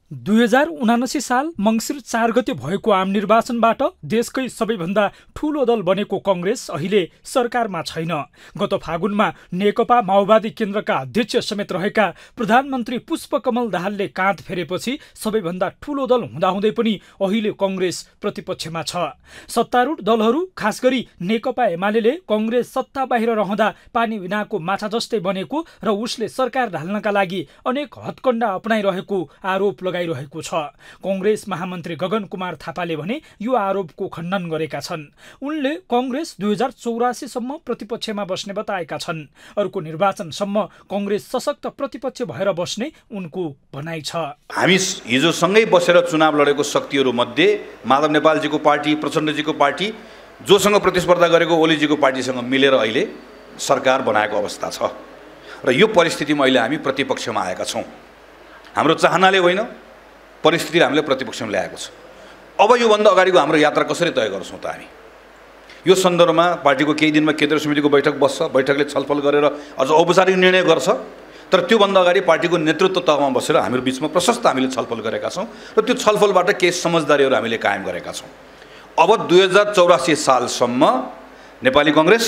2079 साल मङ्सिर 4 गते भएको आम निर्वाचनबाट देशकै सबैभन्दा ठूलो दल बनेको कांग्रेस अहिले सरकारमा छैन। गत फागुनमा नेकपा माओवादी केन्द्रका अध्यक्ष समेत रहेका प्रधानमन्त्री पुष्पकमल दाहालले काँध फेरेपछि सबैभन्दा ठूलो दल हुँदाहुँदै पनि अहिले कांग्रेस प्रतिपक्षमा छ। सत्तारूढ दलहरू खास गरी नेकपा एमाले कांग्रेस सत्ता बाहिर रहँदा पानी बिनाको माछा जस्तै बनेको र उसले सरकार ढाल्नका लागि अनेक हत्कण्डा अपनाइरहेको आरोप लगाइरहेको छ। कांग्रेस महामन्त्री गगन कुमार थापाले भने यो आरोपको खण्डन गरेका छन्। उनले कांग्रेस 2084 सम्म प्रतिपक्षमा बस्ने बताएका छन्। अर्को निर्वाचनसम्म कांग्रेस सशक्त प्रतिपक्ष भएर बस्ने उनको भनाइ छ। हामी हिजो सँगै बसेर चुनाव लडेको शक्तिहरू मध्ये माधव नेपालजीको पार्टी, प्रचण्डजीको पार्टी, जोसँग प्रतिस्पर्धा गरेको ओलीजीको पार्टीसँग मिलेर अहिले सरकार बनाएको अवस्था छ र यो परिस्थितिमा अहिले हामी प्रतिपक्षमा आएका छौँ। हाम्रो चाहनाले होइन, परिस्थितिले हामीले प्रतिपक्षमा ल्याएको छ। अब योभन्दा अगाडिको हाम्रो यात्रा कसरी तय गर्छौँ त हामी? यो सन्दर्भमा पार्टीको केही दिनमा केन्द्रीय समितिको बैठक बस्छ, बैठकले छलफल गरेर अझ औपचारिक निर्णय गर्छ। तर त्योभन्दा अगाडि पार्टीको नेतृत्व तहमा बसेर हाम्रो बिचमा प्रशस्त हामीले छलफल गरेका छौँ र त्यो छलफलबाट केही समझदारीहरू हामीले कायम गरेका छौँ। अब 2084 सालसम्म नेपाली कांग्रेस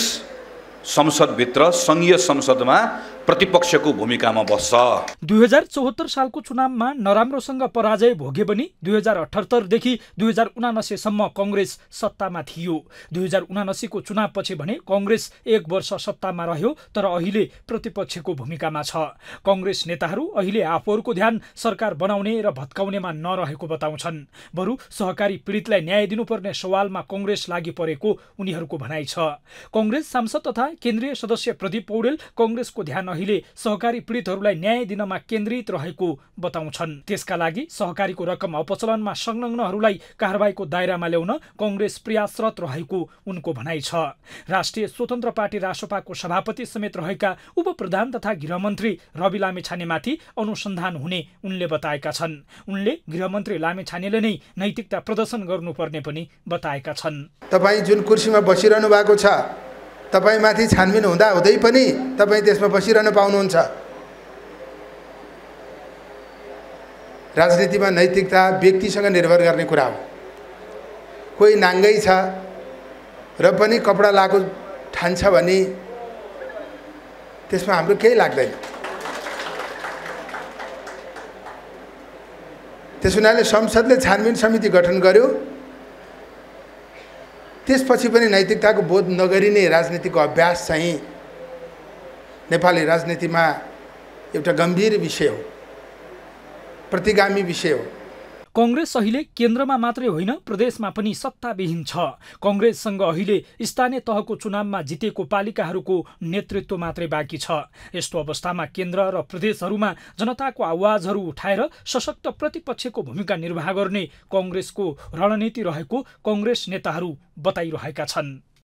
संसदभित्र संघीय संसदमा प्रतिपक्षको भूमिकामा बस्छ। 2074 सालको चुनावमा नराम्रोसँग पराजय भोगे पनि 2078 देखि 2079 सम्म कांग्रेस सत्तामा थियो। 2079 को चुनावपछि भने कांग्रेस 1 वर्ष सत्तामा रह्यो तर अहिले प्रतिपक्षको भूमिकामा छ। कांग्रेस नेताहरू अहिले आफूहरूको ध्यान सरकार बनाउने र भत्काउनेमा नरहेको बताउँछन्। बरु सहकारी पीडितलाई न्याय दिनुपर्ने सवालमा कांग्रेस लागि परेको उनीहरूको भनाइ छ। कांग्रेस सांसद तथा केन्द्रीय सदस्य प्रदीप पौडेल कांग्रेसको ध्यान अहिले सहकारी पीडितहरूलाई न्याय दिनमा केन्द्रित रहेको बताउँछन्। त्यसका लागि सहकारीको रकम अपचलनमा संलग्नहरूलाई कारबाहीको दायरामा ल्याउन कांग्रेस प्रयासरत रहेको उनको भनाइ छ। राष्ट्रिय स्वतन्त्र पार्टी रासपाको सभापति समेत रहेका उपप्रधान तथा गृहमन्त्री रवि लामिछानेमाथि अनुसन्धान हुने उनले बताएका छन्। उनले गृहमन्त्री लामिछानेले नै नैतिकता प्रदर्शन गर्नुपर्ने पनि बताएका छन्। तपाईँ जुन कुर्सीमा बसिरहनु भएको छ, तपाईमाथि छानबिन हुँदा हुँदै पनि तपाईँ त्यसमा बसिरहन पाउनुहुन्छ। राजनीतिमा नैतिकता व्यक्तिसँग निर्भर गर्ने कुरा हो। कोही नाङ्गै छ र पनि कपडा लाएको ठान्छ भने त्यसमा हाम्रो केही लाग्दैन। त्यस हुनाले संसदले छानबिन समिति गठन गर्यो, त्यसपछि पनि नैतिकताको बोध नगरिने राजनीतिको अभ्यास चाहिँ नेपाली राजनीतिमा एउटा गम्भीर विषय हो, प्रतिगामी विषय हो। कांग्रेस अहिले केन्द्रमा मात्रै होइन प्रदेशमा पनि सत्ताविहीन छ। कांग्रेससँग अहिले स्थानीय तहको चुनावमा जितेको पालिकाहरूको नेतृत्व मात्रै बाँकी छ। यस्तो अवस्थामा केन्द्र र प्रदेशहरूमा जनताको आवाजहरू उठाएर सशक्त प्रतिपक्षको भूमिका निर्वाह गर्ने कांग्रेसको रणनीति रहेको कांग्रेस नेताहरू बताइरहेका छन्।